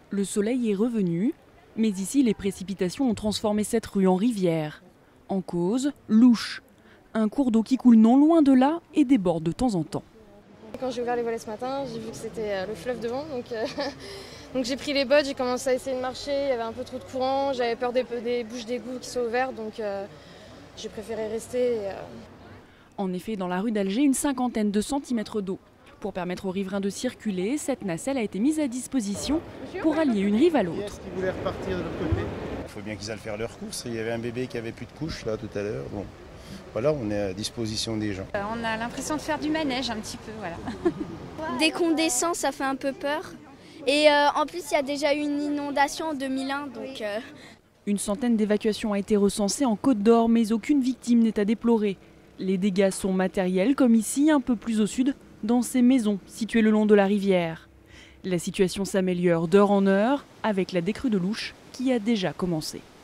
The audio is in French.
Le soleil est revenu, mais ici les précipitations ont transformé cette rue en rivière. En cause, l'Ouche, un cours d'eau qui coule non loin de là et déborde de temps en temps. Quand j'ai ouvert les volets ce matin, j'ai vu que c'était le fleuve devant, donc j'ai pris les bottes, j'ai commencé à essayer de marcher, il y avait un peu trop de courant, j'avais peur des bouches d'égout qui soient ouvertes, donc j'ai préféré rester. En effet, dans la rue d'Alger, une cinquantaine de centimètres d'eau. Pour permettre aux riverains de circuler, cette nacelle a été mise à disposition pour allier une rive à l'autre. Est-ce qu'ils voulaient repartir de l'autre côté? Il faut bien qu'ils aillent faire leurs courses. Il y avait un bébé qui avait plus de couches là tout à l'heure. Bon, voilà, on est à disposition des gens. On a l'impression de faire du manège un petit peu, voilà. Dès qu'on descend, ça fait un peu peur. Et en plus, il y a déjà eu une inondation en 2001, donc... Une centaine d'évacuations a été recensée en Côte d'Or, mais aucune victime n'est à déplorer. Les dégâts sont matériels, comme ici, un peu plus au sud, dans ces maisons situées le long de la rivière. La situation s'améliore d'heure en heure avec la décrue de l'Ouche qui a déjà commencé.